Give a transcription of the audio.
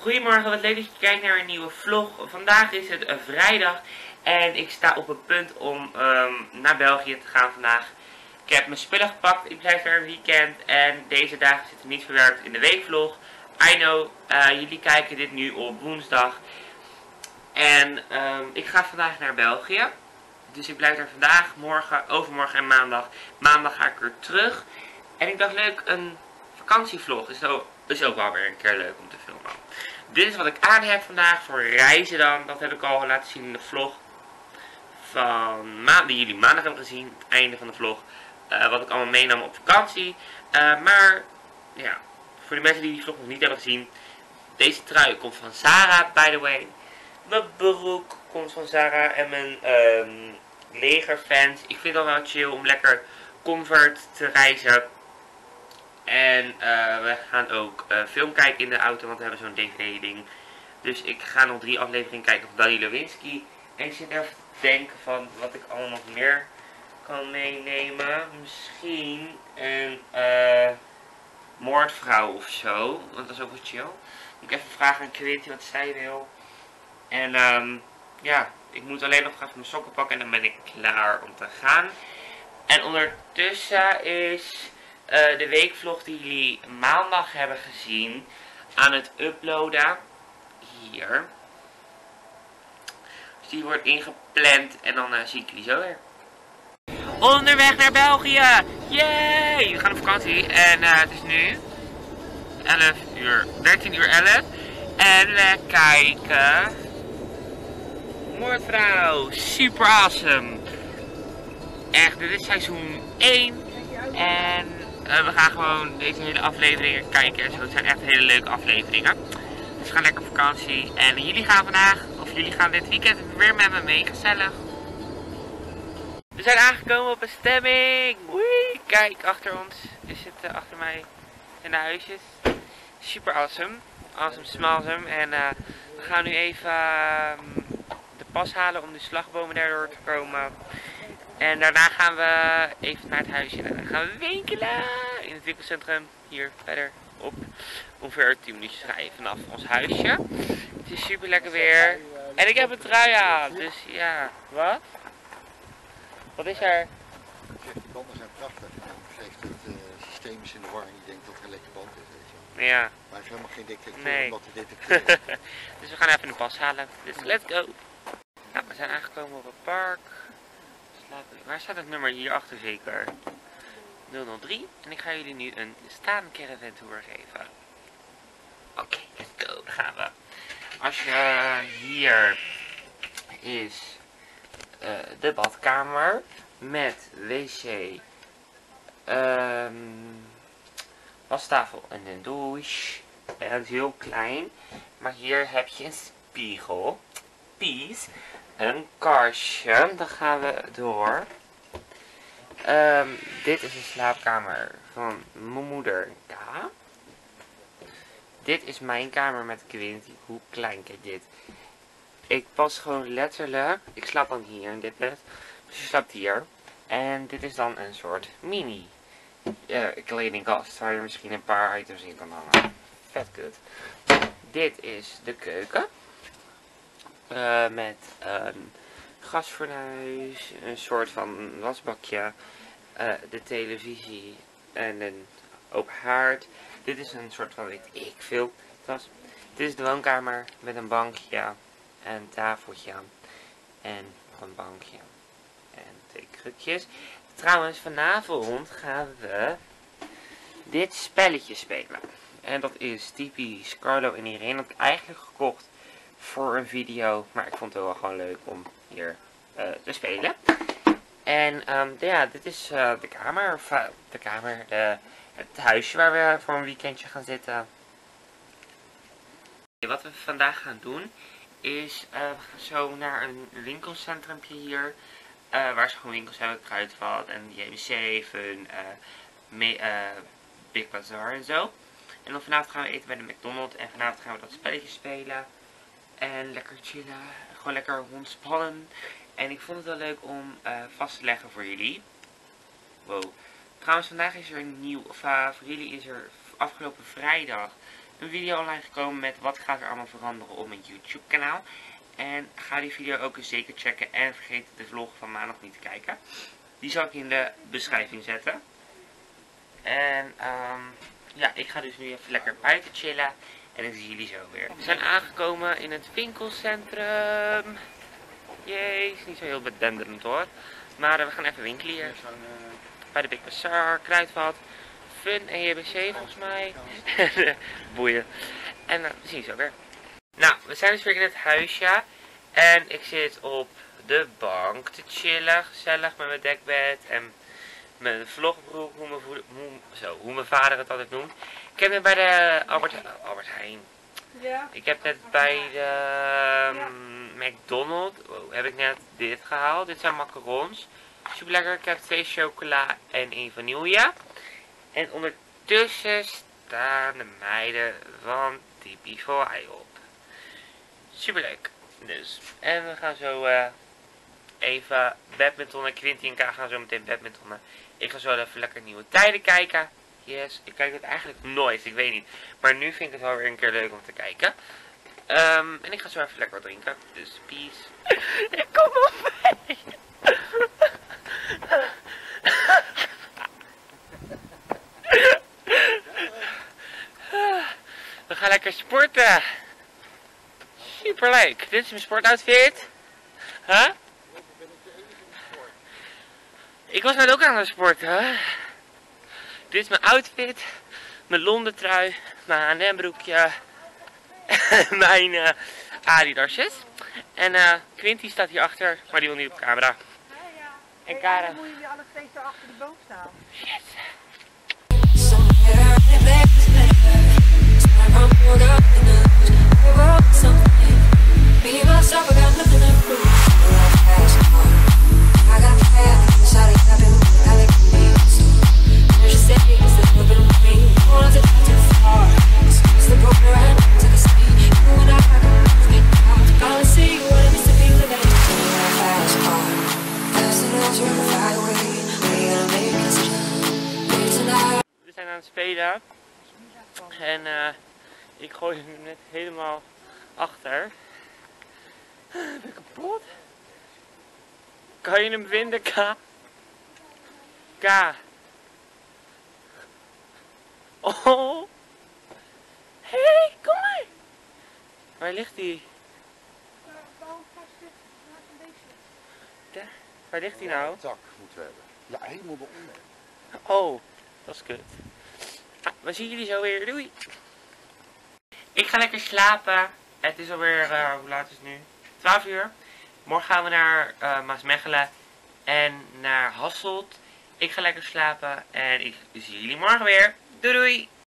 Goedemorgen, wat leuk dat je kijkt naar een nieuwe vlog. Vandaag is het vrijdag en ik sta op het punt om naar België te gaan vandaag. Ik heb mijn spullen gepakt, ik blijf daar een weekend en deze dagen zitten niet verwerkt in de weekvlog. I know, jullie kijken dit nu op woensdag en ik ga vandaag naar België. Dus ik blijf daar vandaag, morgen, overmorgen en maandag. Maandag ga ik weer terug. En ik dacht leuk, een vakantievlog is ook wel weer een keer leuk om te filmen. Dit is wat ik aan heb vandaag voor reizen dan. Dat heb ik al laten zien in de vlog van die jullie maandag hebben gezien. Het einde van de vlog. Wat ik allemaal meenam op vakantie. Maar ja, voor de mensen die vlog nog niet hebben gezien. Deze trui komt van Zara, by the way. Mijn broek komt van Zara en mijn legerfans. Ik vind het wel chill om lekker comfort te reizen. En we gaan ook film kijken in de auto, want we hebben zo'n DVD ding. Dus ik ga nog 3 afleveringen kijken van Danny Lewinsky. En ik zit even te denken van wat ik allemaal nog meer kan meenemen. Misschien een moordvrouw of zo. Want dat is ook wel chill. Moet ik even vragen aan Quinty wat zij wil. En ja, ik moet alleen nog even mijn sokken pakken en dan ben ik klaar om te gaan. En ondertussen is de weekvlog die jullie maandag hebben gezien aan het uploaden. Hier. Dus die wordt ingepland en dan zie ik jullie zo weer. Onderweg naar België! Yay! We gaan op vakantie en het is nu 13:11 en we kijken Moordvrouw, super awesome. Echt, dit is seizoen 1 en we gaan gewoon deze hele afleveringen kijken en zo. Het zijn echt hele leuke afleveringen. Dus we gaan lekker op vakantie en jullie gaan dit weekend weer met me mee, gezellig. We zijn aangekomen op een stemming. Wee, kijk, achter ons. Er zitten achter mij in de huisjes. Super awesome. Awesome, smalsome. En we gaan nu even de pas halen om de slagbomen daardoor te komen. En daarna gaan we even naar het huisje en dan gaan we winkelen in het winkelcentrum hier verderop. Ongeveer 10 minuutjes rijden vanaf ons huisje. Het is super lekker weer. En ik heb een trui aan, dus ja, wat? Wat is er? Die banden zijn prachtig. Geeft het systeem is in de war en je denkt dat er een lekker band is. Weet je. Ja. Maar hij heeft helemaal geen detector Nee. omdat hij detecteert. Dus we gaan even een pas halen. Dus let's go. Nou, we zijn aangekomen op het park. Waar staat het nummer hierachter zeker? 003. En ik ga jullie nu een staande caravan tour geven. Oké, let's go. Daar gaan we. Als je hier is de badkamer met wc, wastafel en een douche. En het is heel klein. Maar hier heb je een spiegel. Peace. Een kastje. Dan gaan we door. Dit is de slaapkamer van mijn moeder K. Dit is mijn kamer met Quinty. Hoe klein, kijk dit. Ik pas gewoon letterlijk. Ik slaap dan hier in dit bed. Dus je slaapt hier. En dit is dan een soort mini kledingkast. Waar je misschien een paar items in kan hangen. Vet kut. Dit is de keuken. Met een gasfornuis. Een soort van wasbakje. De televisie. En een open haard. Dit is een soort van, weet ik veel. Dit is de woonkamer met een bankje. En een tafeltje. En nog een bankje. En 2 krukjes. Trouwens, vanavond gaan we dit spelletje spelen. En dat is typisch Carlo en Irene. Dat heb ik eigenlijk gekocht voor een video. Maar ik vond het wel gewoon leuk om hier te spelen. En ja, dit is de kamer. Of, het huisje waar we voor een weekendje gaan zitten. Wat we vandaag gaan doen is we gaan zo naar een winkelcentrumpje hier. Waar ze gewoon winkels hebben, Kruidvat en JBC, Fun, Big Bazaar en zo. En dan vanavond gaan we eten bij de McDonald's en vanavond gaan we dat spelletje spelen. En lekker chillen, gewoon lekker ontspannen. En ik vond het wel leuk om vast te leggen voor jullie. Wow. Trouwens, vandaag is er een nieuw, voor jullie is er afgelopen vrijdag een video online gekomen met wat gaat er allemaal veranderen op mijn YouTube kanaal. En ga die video ook eens zeker checken en vergeet de vlog van maandag niet te kijken. Die zal ik in de beschrijving zetten. En ja, ik ga dus nu even lekker buiten chillen. En dan zien jullie zo weer. We zijn aangekomen in het winkelcentrum. Jee, is niet zo heel bedenderend hoor. Maar we gaan even winkelen hier. Bij de Big Bazaar, Kruidvat, Fun en JBC volgens mij. Boeien. En we zien je zo weer. Nou, we zijn dus weer in het huisje. En ik zit op de bank te chillen. Gezellig met mijn dekbed en mijn vlogbroek. Hoe mijn vader het altijd noemt. Ik heb net bij de Albert Heijn. Ja. Ik heb net bij de McDonald's. Heb ik net dit gehaald. Dit zijn macarons. Super lekker. Ik heb 2 chocola en 1 vanille. En ondertussen staan de meiden van TP4i op. Super leuk. Dus. En we gaan zo even badmintonnen. Quinty en K gaan zo meteen badmintonnen. Ik ga zo even lekker nieuwe tijden kijken. Yes, ik kijk het eigenlijk nooit, ik weet niet. Maar nu vind ik het wel weer een keer leuk om te kijken. En ik ga zo even lekker wat drinken. Dus peace. Ik kom op mee. We gaan lekker sporten. Superleuk. Dit is mijn sportoutfit. Huh? Ik was net ook aan het sporten. Dit is mijn outfit. Mijn Londen trui. Mijn H&M broekje. Mijn Adidasjes. En Quinty staat hier achter. Maar die wil niet op camera. En Kara. Dan moet je alle twee zo achter de boom staan. Yes. We zijn aan het spelen. En ik gooi hem net helemaal achter. Ben ik kapot? Kan je hem vinden, K? K. Oh. Hey, kom maar. Waar ligt hij? Waar ligt hij nou? Een tak moeten we hebben. Ja, helemaal eronder. Oh, dat is kut. Nou, we zien jullie zo weer. Doei. Ik ga lekker slapen. Het is alweer, hoe laat is het nu? 12 uur. Morgen gaan we naar Maasmechelen en naar Hasselt. Ik ga lekker slapen en ik zie jullie morgen weer. Doei doei!